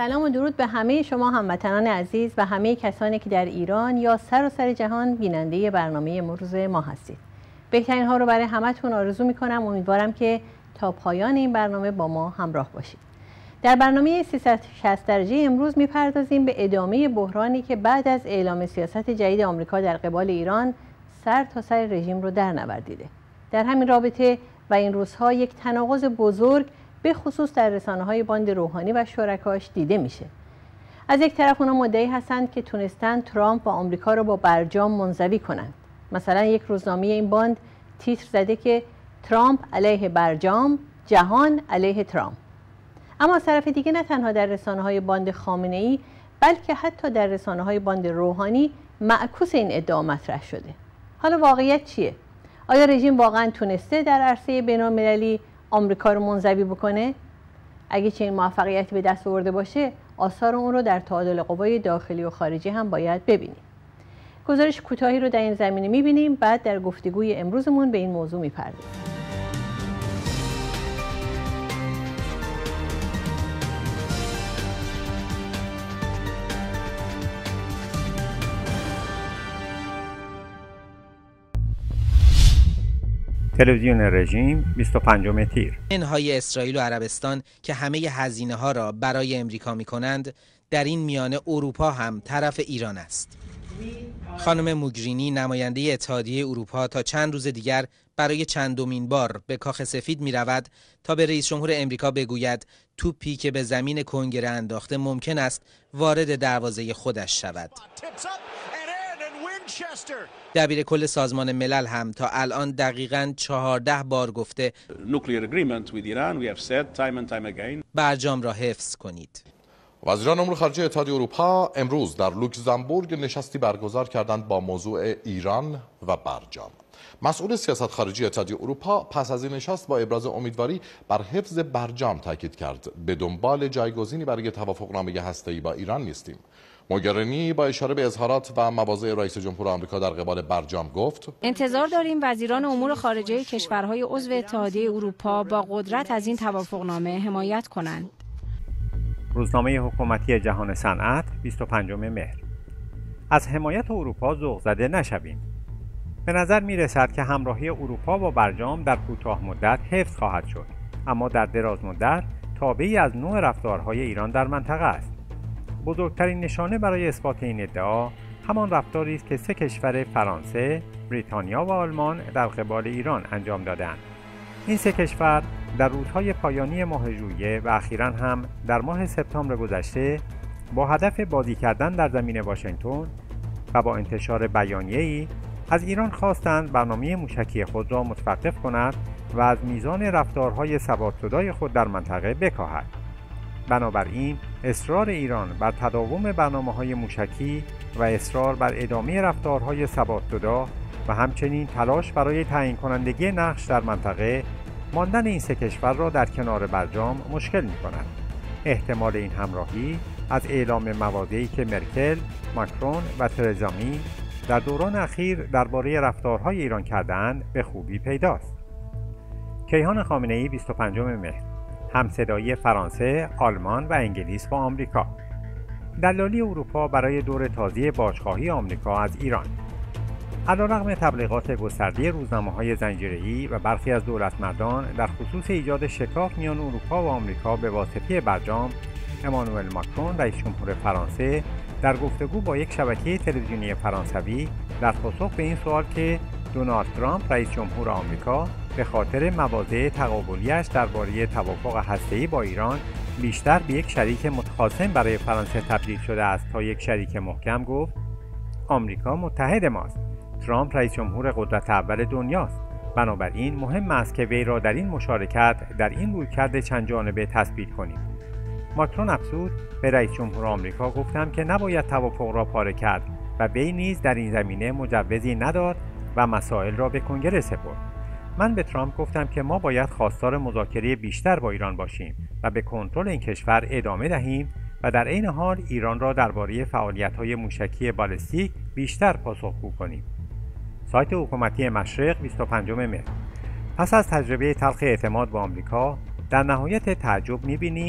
سلام و درود به همه شما هموطنان عزیز و همه کسانی که در ایران یا سراسر جهان بیننده برنامه امروز ما هستید. بهترین ها رو برای همتون آرزو میکنم. امیدوارم که تا پایان این برنامه با ما همراه باشید. در برنامه 360 درجه امروز میپردازیم به ادامه بحرانی که بعد از اعلام سیاست جدید آمریکا در قبال ایران سر تا سر رژیم رو درنوردیده. در همین رابطه و این روزها یک تناقض بزرگ به خصوص در رسانه‌های باند روحانی و شرکاش دیده میشه. از یک طرف اونا مدعی هستند که تونستن ترامپ و آمریکا رو با برجام منزوی کنند. مثلا یک روزنامه این باند تیتر زده که ترامپ علیه برجام، جهان علیه ترامپ. اما از طرف دیگه نه تنها در رسانه‌های باند خامنه‌ای بلکه حتی در رسانه‌های باند روحانی معکوس این ادعا مطرح شده. حالا واقعیت چیه؟ آیا رژیم واقعا تونسته در عرصه بین‌المللی آمریکا رو منزوی بکنه؟ اگه چنین موفقیتی به دست آورده باشه، آثار اون رو در تعادل قوای داخلی و خارجی هم باید ببینیم. گزارش کوتاهی رو در این زمینه می‌بینیم، بعد در گفتگوی امروزمون به این موضوع می‌پردازیم. تلویزیون رژیم 25 تیر. انهای اسرائیل و عربستان که همه هزینه ها را برای امریکا می کنند، در این میانه اروپا هم طرف ایران است. خانم موگرینی نماینده اتحادیه اروپا تا چند روز دیگر برای چندمین بار به کاخ سفید می رود تا به رئیس جمهور امریکا بگوید توپی که به زمین کنگره انداخته ممکن است وارد دروازه خودش شود. دبیر کل سازمان ملل هم تا الان دقیقاً 14 بار گفته برجام را حفظ کنید. وزیران امور خارجه اتحادیه اروپا امروز در لوکزامبورگ نشستی برگزار کردند با موضوع ایران و برجام. مسئول سیاست خارجی اتحادیه اروپا پس از این نشست با ابراز امیدواری بر حفظ برجام تاکید کرد. به دنبال جایگزینی برای توافقنامه هسته‌ای با ایران نیستیم. موگرینی با اشاره به اظهارات و مواضع رئیس جمهور آمریکا در قبال برجام گفت انتظار داریم وزیران امور خارجه کشورهای عضو اتحادیه اروپا با قدرت از این توافقنامه حمایت کنند. روزنامه حکومتی جهان صنعت 25 مهر. از حمایت اروپا ذوق زده نشویم. به نظر می رسد که همراهی اروپا با برجام در کوتاه مدت حفظ خواهد شد، اما در دراز مدت تابعی از نوع رفتارهای ایران در منطقه است. بزرگترین نشانه برای اثبات این ادعا همان رفتاری است که سه کشور فرانسه، بریتانیا و آلمان در قبال ایران انجام دادند. این سه کشور در روزهای پایانی ماه ژوئیه و اخیراً هم در ماه سپتامبر گذشته با هدف بازی کردن در زمین واشنگتن و با انتشار بیانیه‌ای از ایران خواستند برنامه موشکی خود را متوقف کند و از میزان رفتارهای سوادشده خود در منطقه بکاهد. بنابراین اصرار ایران بر تداوم برنامه‌های موشکی و اصرار بر ادامه رفتارهای سوادشده و همچنین تلاش برای تعیین کنندگی نقش در منطقه ماندن این سه کشور را در کنار برجام مشکل می‌کند. احتمال این همراهی از اعلام مواضعی که مرکل، ماکرون و ترزا می در دوران اخیر درباره رفتارهای ایران کرده‌اند به خوبی پیداست. کیهان خامنه‌ای 25 مهر. همصدایی فرانسه، آلمان و انگلیس با آمریکا. دلالی اروپا برای دور تازه بازخواهی آمریکا از ایران. علیرغم تبلیغات گسترده روزنامه‌های زنجیره‌ای و برخی از دولتمردان در خصوص ایجاد شکاف میان اروپا و آمریکا به واسطه برجام، امانوئل ماکرون رئیس جمهور فرانسه در گفتگو با یک شبکه تلویزیونی فرانسوی در پاسخ به این سوال که دونالد ترامپ رئیس جمهور آمریکا به خاطر مواضع تقابلی‌اش درباره توافق هسته‌ای با ایران بیشتر به یک شریک متخاصم برای فرانسه تبدیل شده است تا یک شریک محکم گفت آمریکا متحد ماست. ترامپ رئیس جمهور قدرت اول دنیاست. بنابراین مهم است که وی را در این مشارکت در این رویکرد چند جانبه تثبیت کنیم. ماکرون افزود به رئیس جمهور آمریکا گفتم که نباید توافق را پاره کرد و وی نیز در این زمینه مجوزی نداد و مسائل را به کنگره سپرد. من به ترامپ گفتم که ما باید خواستار مذاکره بیشتر با ایران باشیم و به کنترل این کشور ادامه دهیم و در عین حال ایران را درباره فعالیت‌های موشکی بالستیک بیشتر پاسخگو کنیم. سایت حکومتی مشرق 25 مهر. پس از تجربه تلخ اعتماد با آمریکا در نهایت تعجب می‌بینیم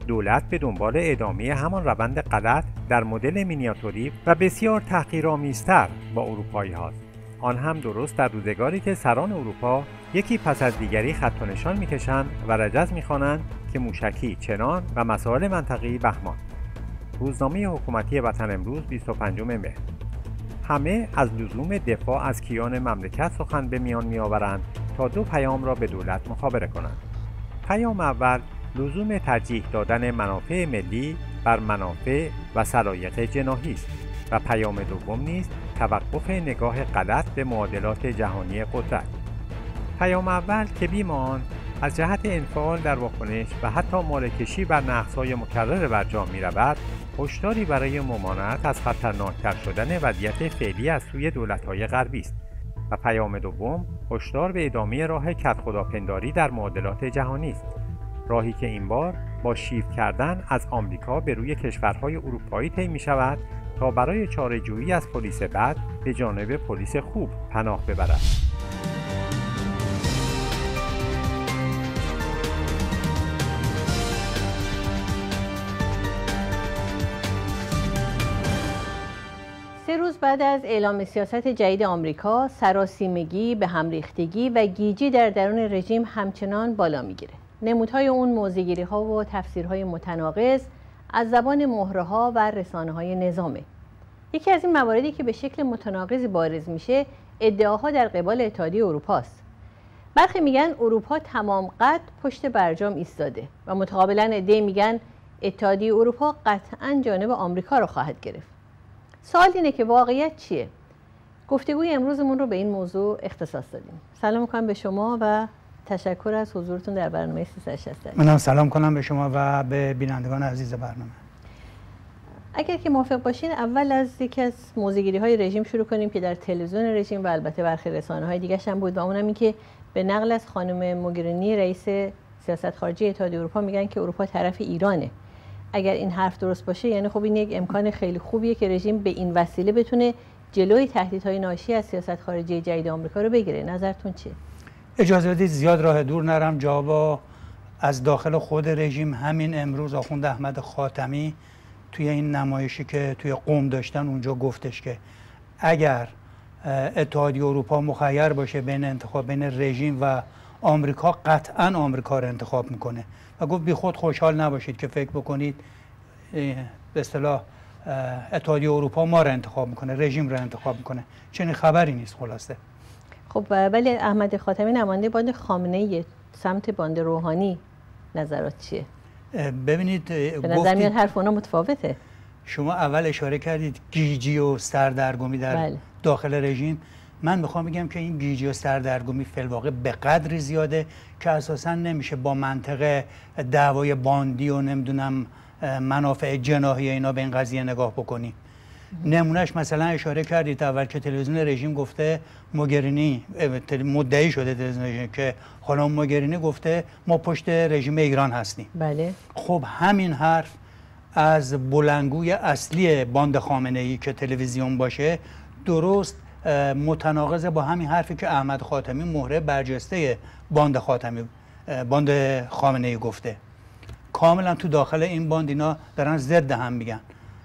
دولت به دنبال ادامه همان روند غلط در مدل مینیاتوری و بسیار تحقیرآمیزتر با اروپایی هاست. آن هم درست در روزگاری که سران اروپا یکی پس از دیگری خط و نشان می‌کشند و رجز می‌خوانند که موشکی چنان و مسائل منطقی بهمان. روزنامه حکومتی وطن امروز 25 مهر. همه از لزوم دفاع از کیان مملکت سخن به میان می‌آورند تا دو پیام را به دولت مخابره کنند. پیام اول لزوم ترجیح دادن منافع ملی بر منافع و سلایق جناحی است و پیام دوم نیز توقف نگاه غلط به معادلات جهانی قدرت. پیام اول که بیمان از جهت انفعال در واکنش و حتی مالکشی بر نقص‌های مکرر برجام می‌رود، هشداری برای ممانعت از خطرناکتر شدن وضعیت فعلی از سوی دولت‌های غربی است و پیام دوم هشدار به ادامه راه کدخداپنداری در معادلات جهانی است، راهی که این بار با شیفت کردن از آمریکا به روی کشورهای اروپایی طی می‌شود تا برای چاره‌جویی از پلیس بد به جانب پلیس خوب پناه ببرد. سه روز بعد از اعلام سیاست جدید آمریکا، سراسیمگی، به هم ریختگی و گیجی در درون رژیم همچنان بالا میگیره. نمودهای اون موضع‌گیری‌ها و تفسیرهای متناقض از زبان مهره‌ها و رسانه‌های نظامه. یکی از این مواردی که به شکل متناقضی بارز میشه، ادعاها در قبال اتحادیه اروپا است. برخی میگن اروپا تمام قد پشت برجام ایستاده و متقابلا عده‌ای میگن اتحادیه اروپا قطعاً جانب آمریکا رو خواهد گرفت. سوال اینه که واقعیت چیه؟ گفتگوی امروزمون رو به این موضوع اختصاص دادیم. سلام می‌کنم به شما و تشکر از حضورتون در برنامه 360. منم سلام کنم به شما و به بینندگان عزیز برنامه. اگر که موافق باشین اول از یکی از موضع‌گیری‌های رژیم شروع کنیم که در تلویزیون رژیم و البته برخی رسانه‌های دیگه‌ش هم بود و اونم این که به نقل از خانم موگرینی رئیس سیاست خارجی اتحادیه اروپا میگن که اروپا طرف ایرانه. اگر این حرف درست باشه یعنی خب این یک امکان خیلی خوبیه که رژیم به این وسیله بتونه جلوی تهدیدهای ناشی از سیاست خارجی جدید آمریکا رو بگیره. نظرتون چیه؟ اجازه بدید زیاد راه دور نرم، جواب از داخل خود رژیم همین امروز آخوند احمد خاتمی توی این نمایشی که توی قم داشتن اونجا گفتش که اگر اتحادیه اروپا مخیر باشه بین انتخاب بین رژیم و آمریکا، قطعا آمریکا رو انتخاب میکنه و گفت بی خود خوشحال نباشید که فکر بکنید به اصطلاح اتحادیه اروپا ما رو انتخاب میکنه، رژیم رو انتخاب میکنه. چنین خبری نیست خلاصه. خب ولی احمد خاتمی نماینده باند خامنه‌ای سمت باند روحانی نظرات چیه؟ ببینید به نظر میاد حرف اونا متفاوته. شما اول اشاره کردید گیجی و سردرگمی در داخل رژیم. من میخوام بگم که این گیجی و سردرگمی فی الواقع به قدری زیاده که اساسا نمیشه با منطق دعوای باندی و نمیدونم منافع جناحی اینا به این قضیه نگاه بکنیم. نمونهش مثلا اشاره کردید اول که تلویزیون رژیم گفته موگرینی مدعی شده تلویزیون رژیم که خانم موگرینی گفته ما پشت رژیم ایران هستیم. بله. خب همین حرف از بلندگوی اصلی باند خامنه‌ای که تلویزیون باشه درست متناقض با همین حرفی که احمد خاتمی مهره برجسته باند خامنه‌ای گفته. کاملا تو داخل این باند اینا دارن ضد هم میگن.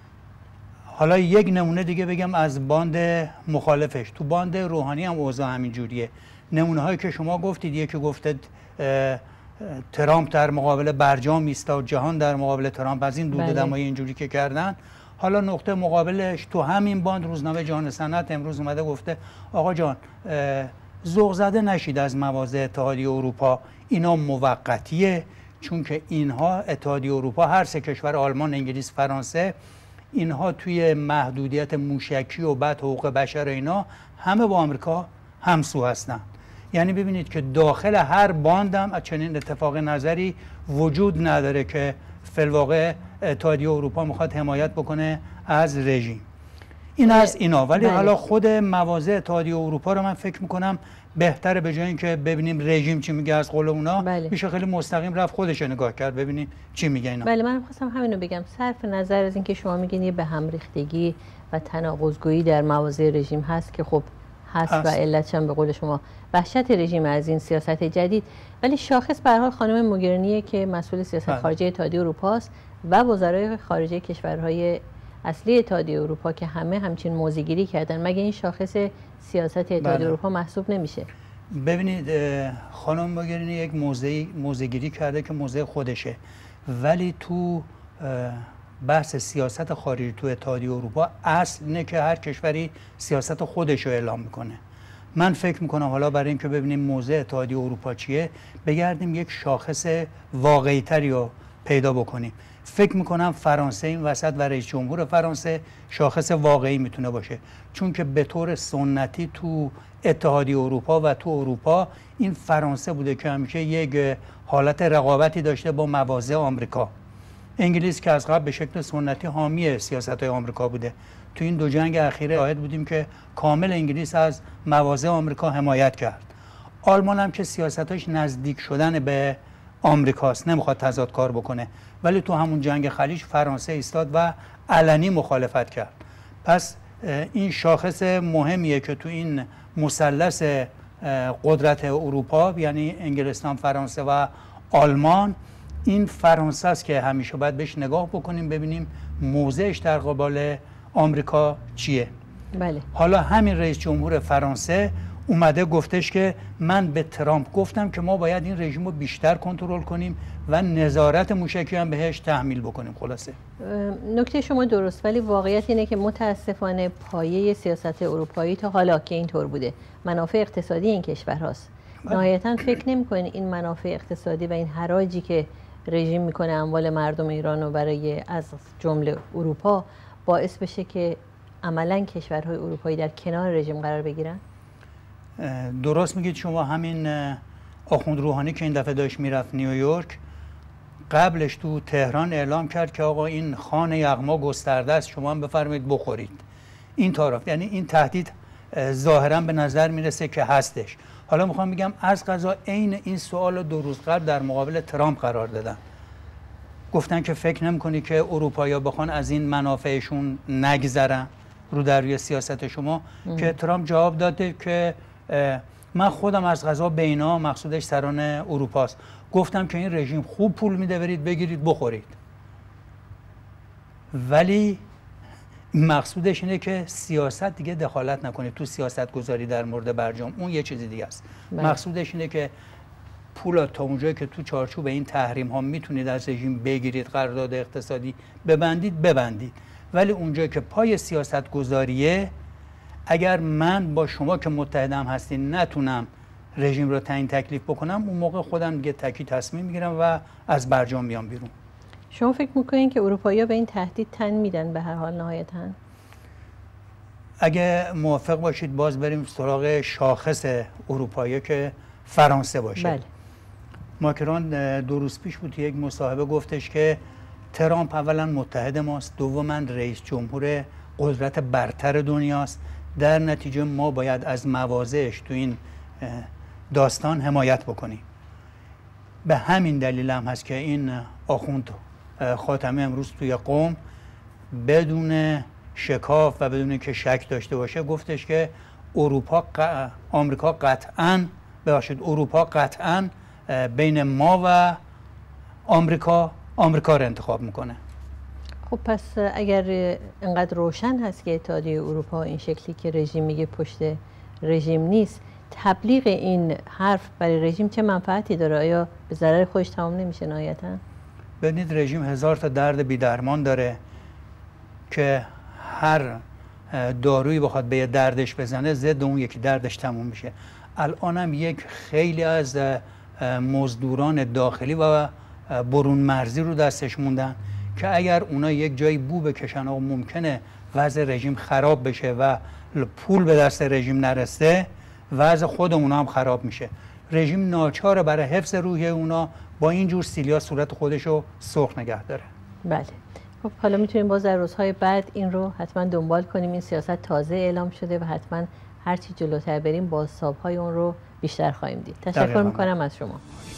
حالا یک نمونه دیگه بگم از باند مخالفش. تو باند روحانی هم اوضاع همین جوریه. نمونه هایی که شما گفتید، یکی گفته ترامپ در مقابل برجام ایستاد، جهان در مقابل ترامپ، از این دود دمای اینجوری که کردن. حالا نقطه مقابلش تو همین باند روزنامه جهان صنعت امروز اومده گفته آقا جان ذوق زده نشید از مواضع اتحادیه اروپا، اینا موقتیه، چون که اینها اتحادیه اروپا هر سه کشور آلمان، انگلیس، فرانسه، اینها توی محدودیت موشکی و بعد حقوق بشر و اینا همه با آمریکا همسو هستن. یعنی ببینید که داخل هر باندم چنین اتفاق نظری وجود نداره که فی الواقع اتحادیه اروپا میخواد حمایت بکنه از رژیم. این از اینا. ولی حالا خود مواضع اتحادیه اروپا رو من فکر میکنم بهتره به جای اینکه ببینیم رژیم چی میگه از قول اونا، میشه خیلی مستقیم رفت خودش نگاه کرد ببینیم چی میگه اینا. بله، من خواستم همینو بگم. صرف نظر از اینکه شما میگین یه به هم ریختگی و تناقض‌گویی در مواضع رژیم هست که خب هست و علتش هم به قول شما وحشت رژیم از این سیاست جدید. ولی شاخص به هر حال خانم موگرینی که مسئول سیاست خارجه اتحادیه اروپا است و وزرای خارجه کشورهای اصلی اتحادیه اروپا که همه همچین موضع‌گیری کردن، مگه این شاخص سیاست اتحادیه اروپا محسوب نمیشه؟ ببینید خانم موگرینی یک موضع‌گیری کرده که موضع خودشه، ولی تو بحث سیاست خارجی تو اتحادیه اروپا اصل اینه که هر کشوری سیاست خودش رو اعلام میکنه. من فکر میکنم حالا برای اینکه ببینیم موضع اتحادیه اروپا چیه، بگردیم یک شاخص واقعی تری رو پیدا بکنیم. فکر میکنم فرانسه این وسط و رئیس جمهور فرانسه شاخص واقعی میتونه باشه، چون که به طور سنتی تو اتحادیه اروپا و تو اروپا این فرانسه بوده که همیشه یک حالت رقابتی داشته با مواضع آمریکا. انگلیس که از قبل به شکل سنتی حامی سیاست‌های آمریکا بوده. تو این دو جنگ اخیر شاهد بودیم که کامل انگلیس از مواضع آمریکا حمایت کرد. آلمان هم که سیاستاش نزدیک شدن به آمریکاست، نمیخواد تضاد کار بکنه، ولی تو همون جنگ خلیج فرانسه ایستاد و علنی مخالفت کرد. پس این شاخص مهمیه که تو این مثلث قدرت اروپا، یعنی انگلستان، فرانسه و آلمان، این فرانسه است که همیشه باید بهش نگاه بکنیم ببینیم موضعش در قبال آمریکا چیه. بله. حالا همین رئیس جمهور فرانسه اومده گفتش که من به ترامپ گفتم که ما باید این رژیم رو بیشتر کنترل کنیم و نظارت موشکی هم بهش تحمیل بکنیم. خلاصه نکته شما درست، ولی واقعیت اینه که متاسفانه پایه سیاست اروپایی تا حالا که اینطور بوده منافع اقتصادی این کشورهاست. نهایتاً فکر نمی‌کنید این منافع اقتصادی و این حراجی که رژیم میکنه اموال مردم ایران رو برای از جمله اروپا باعث بشه که عملاً کشورهای اروپایی در کنار رژیم قرار بگیرن؟ درست میگید شما. همین آخوند روحانی که این دفعه داشت میرفت نیویورک، قبلش تو تهران اعلام کرد که آقا این خوان یغما گسترده است، شما هم بفرمایید بخورید. این طرف، یعنی این تهدید ظاهرا به نظر میرسه که هستش. حالا میخوام بگم از قضا عین این سوال 2 روز قبل در مقابل ترامپ قرار دادن. گفتن که فکر نمی‌کنی که اروپایی‌ها بخوان از این منافعشون نگذرن رو در روی سیاست شما؟ که ترامپ جواب داده که من خودم از قضا به اینا، مقصودش سران اروپاست، گفتم که این رژیم خوب پول میده، برید بگیرید بخورید. ولی مقصودش اینه که سیاست دیگه دخالت نکنید تو سیاست گذاری در مورد برجام، اون یه چیز دیگه است. مقصودش اینه که پول تا اونجایی که تو چارچوب این تحریم ها میتونید از رژیم بگیرید، قرارداد اقتصادی ببندید، ولی اونجایی که پای سیاست گذاریه، اگر من با شما که متحدم هستین نتونم رژیم رو تعیین تکلیف بکنم، اون موقع خودم دیگه تکی تصمیم میگیرم و از برجام میام بیرون. شما فکر میکنین که اروپایی‌ها به این تهدید تن میدن به هر حال نهایتاً؟ اگه موافق باشید باز بریم سراغ شاخص اروپایی که فرانسه باشه. بله. ماکرون 2 روز پیش بود یک مصاحبه گفتش که ترامپ اولا متحد ماست، دوما رئیس جمهور قدرت برتر دنیاست، در نتیجه ما باید از مواضعش تو این داستان حمایت بکنیم. به همین دلیل هم هست که این آخوند خاتمی امروز توی قم بدون شکاف و بدون که شک داشته باشه گفتش که اروپا قطعاً بین ما و آمریکا رو انتخاب میکنه. خب پس اگر اینقدر روشن هست که اتحادیه اروپا این شکلی که رژیم میگه پشت رژیم نیست، تبلیغ این حرف برای رژیم چه منفعتی داره؟ آیا به ضرر خودش تمام نمیشه نهایتاً؟ ببینید رژیم 1000 تا درد بی‌درمان داره که هر دارویی بخواد به دردش بزنه ضد اون یکی دردش تموم میشه. الان هم یک خیلی از مزدوران داخلی و برون مرزی رو دستش موندن که اگر اونا یک جایی بو بکشن و ممکنه وضع رژیم خراب بشه و پول به دست رژیم نرسه، وضع خود اونا هم خراب میشه. رژیم ناچاره برای حفظ روحیه اونا با این جور سیلیا صورت خودش رو سرخ نگه داره. بله. خب حالا میتونیم باز در روزهای بعد این رو حتما دنبال کنیم. این سیاست تازه اعلام شده و حتما هرچی جلوتر بریم بازتاب‌های اون رو بیشتر خواهیم دید. تشکر میکنم از شما.